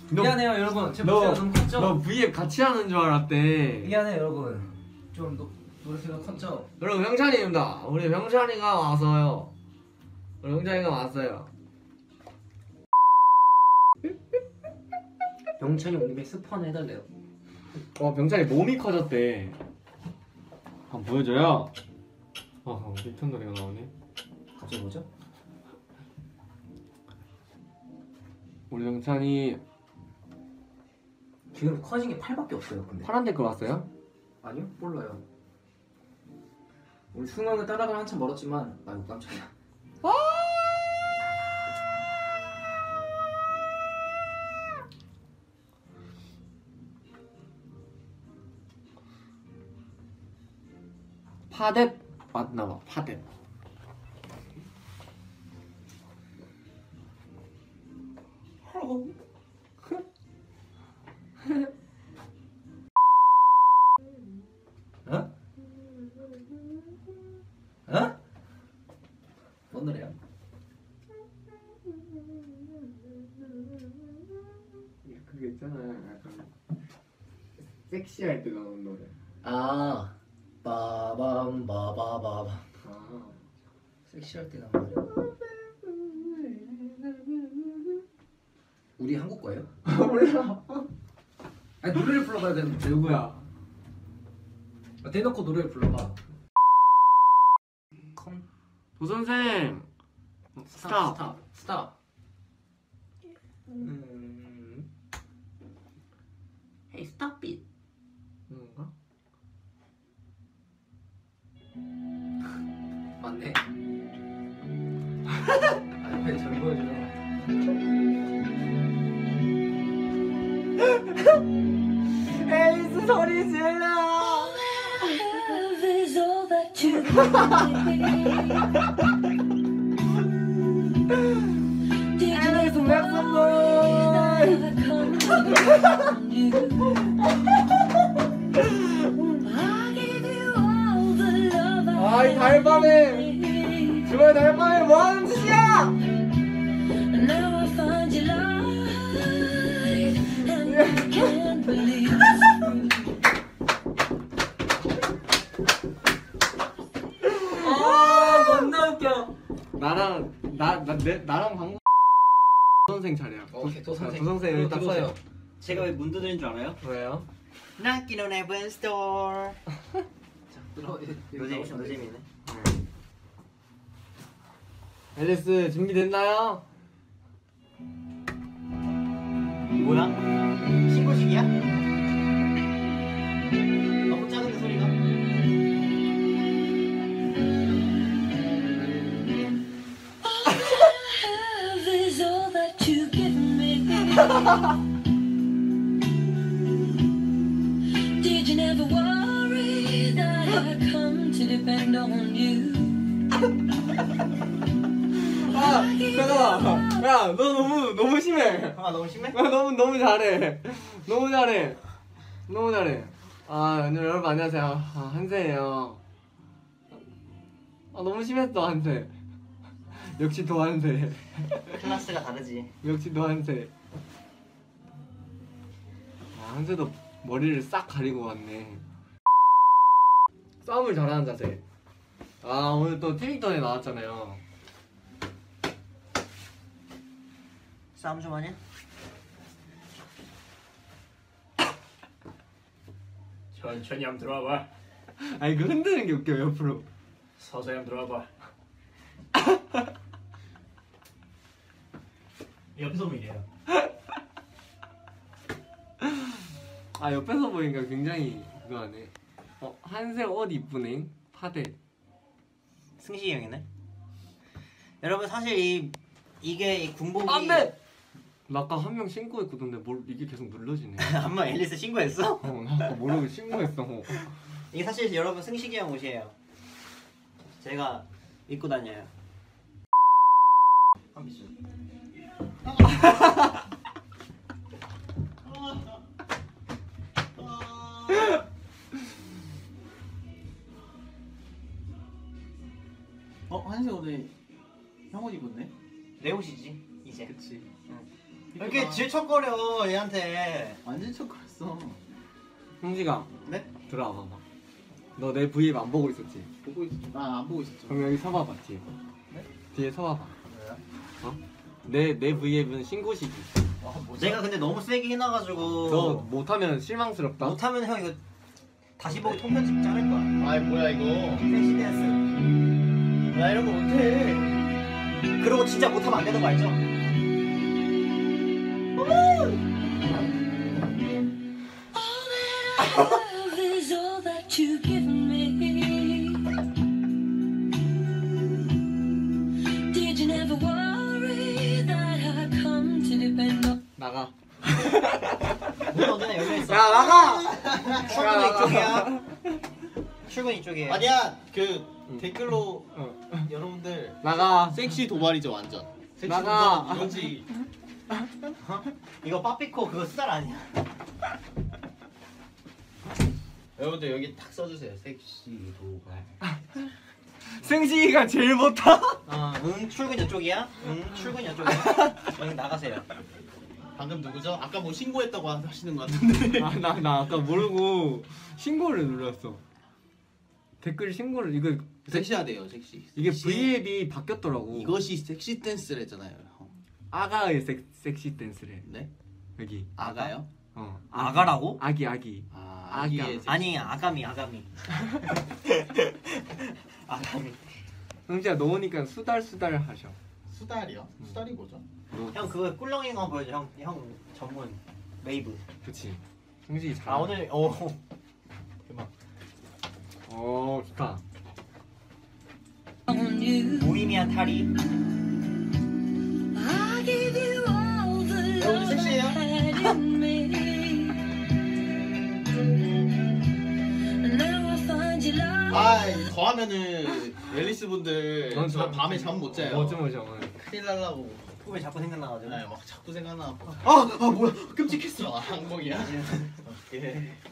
미안해요 여러분. 제 목소리가 너무 컸죠? 너 V앱 같이 하는 줄 알았대. 미안해요 여러분. 좀 노래가 컸죠? 여러분 병찬이입니다. 우리 병찬이가 왔어요. 우리 병찬이가 왔어요. 병찬이 오님의 스폰 해달래요. 병찬이 몸이 커졌대. 한번 보여줘요. 리턴 노래가 나오네. 갑자기 뭐죠? 우리 병찬이 지금 커진 게 팔밖에 없어요. 근데 파란 댓글 왔어요? 아니요? 몰라요. 우리 승원을 따라가면 한참 멀었지만 아이고 깜짝이야. 파뎃 맞나봐. 파뎃. 어? 어? 뭔 노래야? 그게 있잖아요. 약간 섹시할 때 나오는 노래. 아 빠밤 바바바바. 섹시할 때 나온 노래. 우리 한국 거예요? 몰라. 아니 노래를 불러봐야 되는데. 누구야? 대놓고 노래를 불러봐. 도선생 스탑. Hey stop it. 뭔가? 맞네. 앞에 잘 보여주려. 앨리스 소리 질러. 앨리스 아이 달밤에 주말 달밤에 뭐하는 짓이야? 겁나 웃겨. 나랑 방금 도선생 차례야. 오케이 도선생. 도선생 여기 딱 서요. 제가 왜 문 두드린 줄 알아요? 왜요? Knocking on heaven's door. 자 들어. 노잼이네. 앨리스 준비됐나요? 뭐야? 신고식이야? 너무 작은데 소리가? Did you never worry that I come to depend on you? 잠깐만. 야, 너 너무 심해. 너무 심해? 너무 잘해. 너무 잘해. 여러분 안녕하세요. 한세예요. 너무 심했어 한세. 역시 도한세. 클래스가 다르지. 역시 도한세. 한세도 머리를 싹 가리고 왔네. 싸움을 잘하는 자세. 오늘 또 티빅턴에 나왔잖아요. 싸움 좀 하냐? 천천히 한번 들어와봐. 아니 그 흔드는 게 웃겨 옆으로. 서서히 한번 들어와봐. 옆에서 보면 이래요. 옆에서 보니까 굉장히 그거하네. 한세 옷 이쁘네. 파데. 승식이 형이네. 여러분 사실 이게 이 군복이 안돼. 나 아까 한 명 신고했거든데 뭘 이게 계속 눌러지네. 한번 앨리스 신고했어? 나 아까 모르고 신고했어. 이게 사실 여러분 승식이 형 옷이에요. 제가 입고 다녀요. 한비수. 한세 오늘 형 옷 입었네? 내 옷이지 이제. 그치. 응. 왜 이렇게 질척거려 얘한테. 완전 척거렸어. 형지가 네? 들어와 봐봐. 너 내 브이앱 안 보고 있었지? 보고 있. 아안 보고 있었죠. 그럼 여기 서봐봐 뒤에. 네? 뒤에 서봐봐. 왜요? 어? 내 브이앱은 신고식이. 내가 근데 너무 세게 해놔가지고 너 못하면 실망스럽다. 못하면 형 이거 다시 보기 통편집 자를 거야. 아이 뭐야 이거. 섹시 댄스. 나 이런 거 못해. 그러고 진짜 못하면 안 되는 거 알죠? Love is all that you've given me. Did you never worry that I come to depend on? 나가. 문 언제나 열려 있어. 야 나가. 출근 이쪽이야. 출근 이쪽이에요. 아니야 그 댓글로 어. 여러분들 나가. 섹시 도발이죠 완전. 섹시 나가. 도발 이거지. 이거 빠삐코 그거 수달 아니야. 여러분들 여기 딱 써주세요. 섹시 도발. 승식이가 제일 못하. 응 출근 이쪽이야. 응 출근 이쪽이야. 응 나가세요. 방금 누구죠? 아까 뭐 신고했다고 하시는 것 같은데. 나 아까 모르고 신고를 눌렀어. 댓글 신고를 이거 섹시하대요 섹시. 이게 섹시. V앱이 바뀌었더라고. 이것이 섹시 댄스래잖아요. 아가의 섹시 댄스래. 네? 여기. 아가요? 어. 아가라고? 아기. 아 아기야. 아기의 섹시. 아니 아가미. 아가미. 승지야 넣으니까 수달 하셔. 수달이요? 수달이 뭐죠? 형 그거 꿀렁이는 거 보여줘. 형 전문 웨이브. 그치. 승식이 잘. 아 오늘 대박. 좋다. On you. 무의미한 탈이. I gave you all the 여러분 love I 섹시해요? had in me. Now I find you lost. 아 더하면은 앨리스 분들 넌 저 참- 밤에 잠 못 자요. 뭐죠. 큰일 날라고. 꿈에 자꾸 생각나가지고. 네, 막 자꾸 생각나. 아 뭐야 끔찍했어. 아, 항목이야. 오케이.